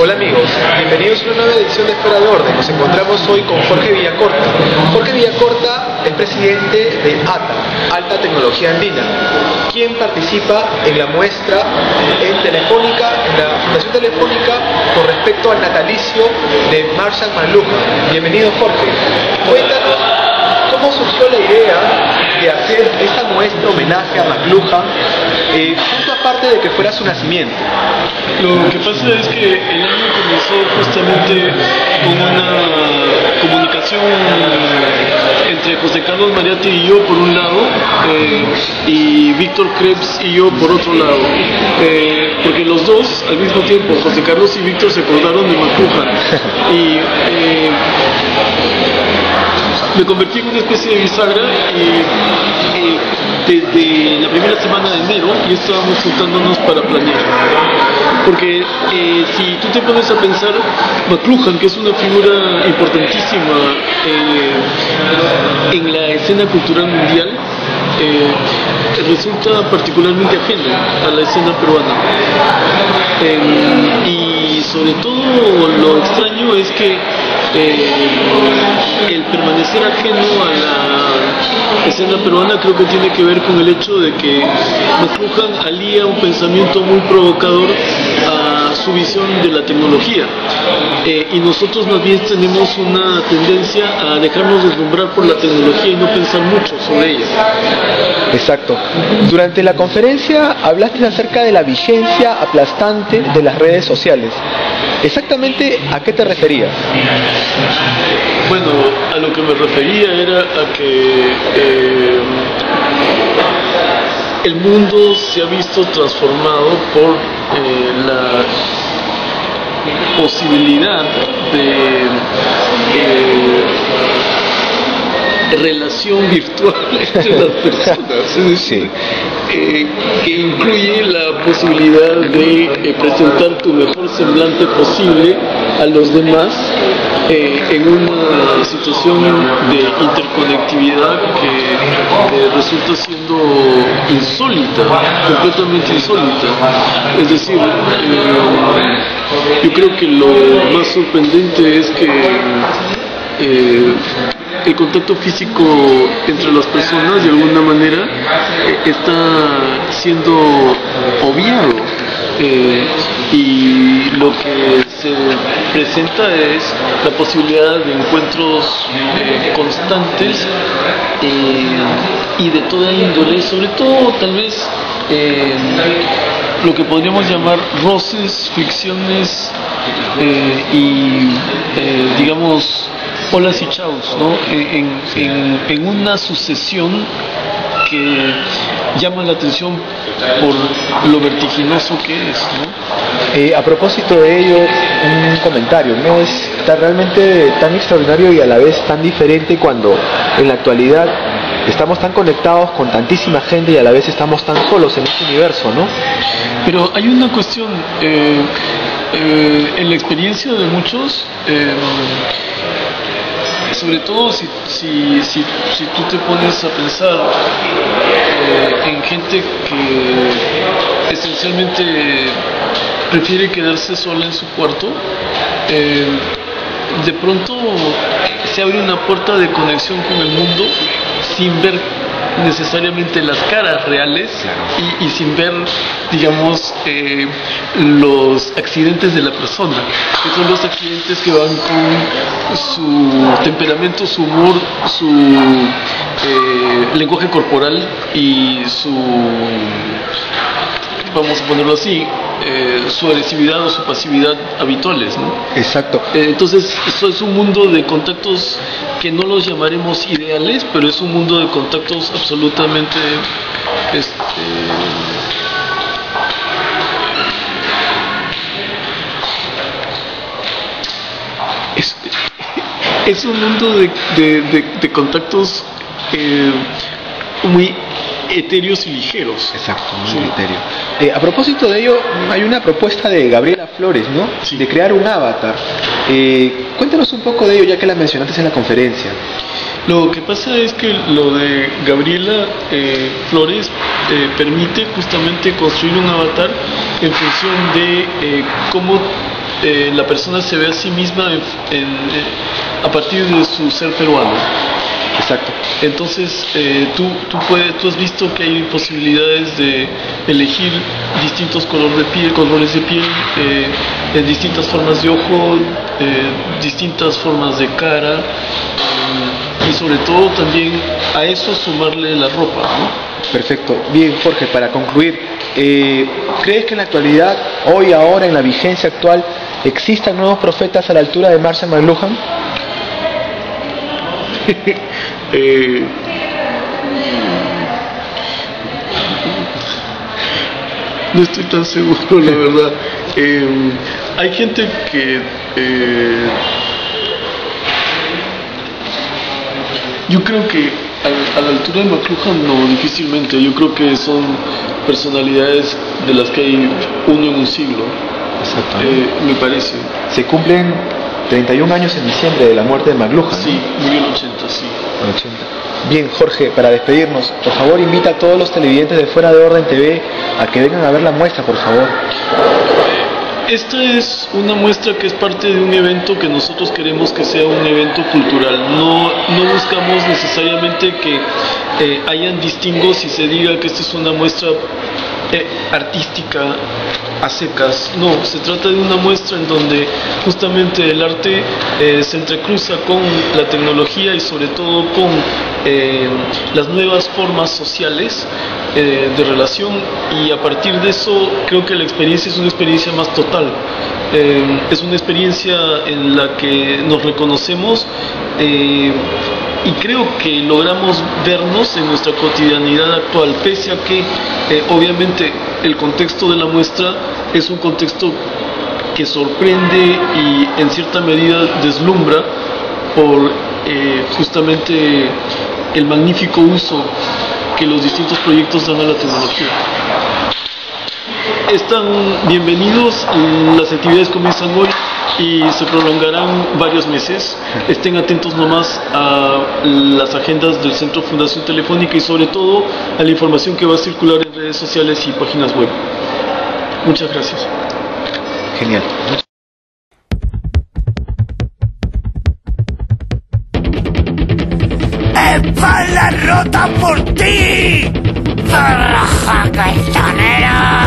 Hola amigos, bienvenidos a una nueva edición de Fuera de Orden. Nos encontramos hoy con Jorge Villacorta. Jorge Villacorta es presidente de ATA, Alta Tecnología Andina, quien participa en la muestra en Telefónica, en la Fundación Telefónica, con respecto al natalicio de Marshall McLuhan. Bienvenido Jorge. Cuéntanos cómo surgió la idea de hacer esta muestra homenaje a McLuhan, justo aparte de que fuera su nacimiento. Lo que pasa es que el año comenzó justamente con una comunicación entre José Carlos Mariatti y yo por un lado, y Víctor Krebs y yo por otro lado, porque los dos al mismo tiempo, José Carlos y Víctor, se acordaron de McLuhan y me convertí en una especie de bisagra y desde la primera semana de enero ya estábamos juntándonos para planear, porque si tú te pones a pensar, McLuhan, que es una figura importantísima en la escena cultural mundial, resulta particularmente ajeno a la escena peruana, y sobre todo lo extraño es que el permanecer ajeno a la escena peruana creo que tiene que ver con el hecho de que McLuhan alía un pensamiento muy provocador a su visión de la tecnología, y nosotros más bien tenemos una tendencia a dejarnos deslumbrar por la tecnología y no pensar mucho sobre ella. Exacto. Durante la conferencia hablaste acerca de la vigencia aplastante de las redes sociales. ¿Exactamente a qué te referías? Bueno, a lo que me refería era a que el mundo se ha visto transformado por la posibilidad de relación virtual entre las personas, es decir, que incluye la posibilidad de presentar tu mejor semblante posible a los demás en una situación de interconectividad que resulta siendo insólita, completamente insólita. Es decir, yo creo que lo más sorprendente es que el contacto físico entre las personas de alguna manera está siendo obviado, y lo que se presenta es la posibilidad de encuentros constantes y de toda índole, sobre todo tal vez lo que podríamos llamar roces, fricciones y digamos holas y chaos, ¿no? En una sucesión que llama la atención por lo vertiginoso que es, ¿no? A propósito de ello, un comentario, ¿no? Es realmente tan extraordinario y a la vez tan diferente cuando en la actualidad estamos tan conectados con tantísima gente y a la vez estamos tan solos en este universo, ¿no? Pero hay una cuestión, en la experiencia de muchos, sobre todo si tú te pones a pensar en gente que esencialmente prefiere quedarse sola en su cuarto, de pronto se abre una puerta de conexión con el mundo sin ver necesariamente las caras reales y sin ver, digamos, los accidentes de la persona, que son los accidentes que van con su temperamento, su humor, su lenguaje corporal y su, vamos a ponerlo así, su agresividad o su pasividad habituales, ¿no? Exacto. Entonces, eso es un mundo de contactos que no los llamaremos ideales, pero es un mundo de contactos absolutamente es un mundo de contactos muy etéreos y ligeros. Exacto, muy etéreo. A propósito de ello, hay una propuesta de Gabriela Flores, ¿no? Sí. De crear un avatar. Cuéntanos un poco de ello, ya que la mencionaste en la conferencia. Lo que pasa es que lo de Gabriela Flores permite justamente construir un avatar en función de cómo la persona se ve a sí misma a partir de su ser peruano. Exacto. Entonces, tú has visto que hay posibilidades de elegir distintos colores de piel, distintas formas de ojo, distintas formas de cara, y sobre todo también a eso sumarle la ropa, ¿no? Perfecto. Bien, Jorge, para concluir, ¿crees que en la actualidad, hoy, ahora, en la vigencia actual, existan nuevos profetas a la altura de Marshall McLuhan? No estoy tan seguro, la verdad. Hay gente que yo creo que a la altura de McLuhan no, difícilmente. Yo creo que son personalidades de las que hay uno en un siglo. Exacto. Me parece. Se cumplen 31 años en diciembre de la muerte de McLuhan. Sí, murió en el 80, sí. En 80. Bien, Jorge, para despedirnos, por favor invita a todos los televidentes de Fuera de Orden TV a que vengan a ver la muestra, por favor. Esta es una muestra que es parte de un evento que nosotros queremos que sea un evento cultural. No buscamos necesariamente que hayan distingos y se diga que esta es una muestra artística a secas. No, se trata de una muestra en donde justamente el arte se entrecruza con la tecnología y sobre todo con las nuevas formas sociales de relación, y a partir de eso creo que la experiencia es una experiencia más total. Es una experiencia en la que nos reconocemos y creo que logramos vernos en nuestra cotidianidad actual, pese a que obviamente el contexto de la muestra es un contexto que sorprende y en cierta medida deslumbra por justamente el magnífico uso que los distintos proyectos dan a la tecnología. Están bienvenidos, las actividades comienzan hoy y se prolongarán varios meses. Estén atentos nomás a las agendas del Centro Fundación Telefónica y sobre todo a la información que va a circular en redes sociales y páginas web. Muchas gracias. Genial. ¡Espalda rota por ti! ¡Zorra jaca y